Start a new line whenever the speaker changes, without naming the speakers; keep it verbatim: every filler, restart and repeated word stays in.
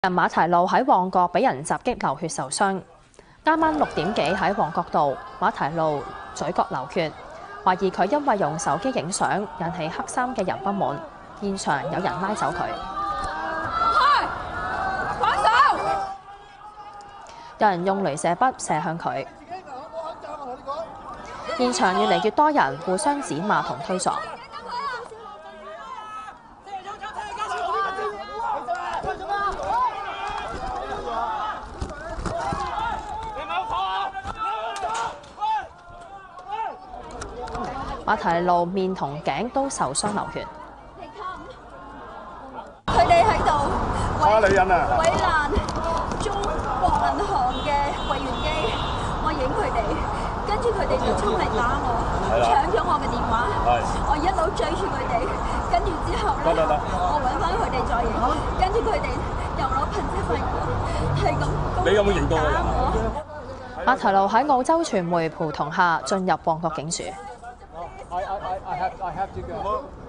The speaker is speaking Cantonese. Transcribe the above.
人馬蹄路喺旺角俾人襲擊流血受傷。啱啱六點幾喺旺角道馬蹄路嘴角流血，懷疑佢因為用手機影相引起黑衫嘅人不滿，現場有人拉走佢。放手！有人用鐳射筆射向佢。現場越嚟越多人互相指罵同推撞。馬蹄路面同頸都受傷流血。
佢哋喺度毀毀爛中國銀行嘅櫃員機，我影佢哋，跟住佢哋就衝嚟打我，搶咗我嘅電話，我一路追住佢哋，跟住之後咧，我揾翻佢哋再影，跟住佢哋又攞噴漆粉，係咁。你有冇影到啊？
馬蹄路喺澳洲傳媒陪同下進入旺角警署。
I, I, I have, I have to go.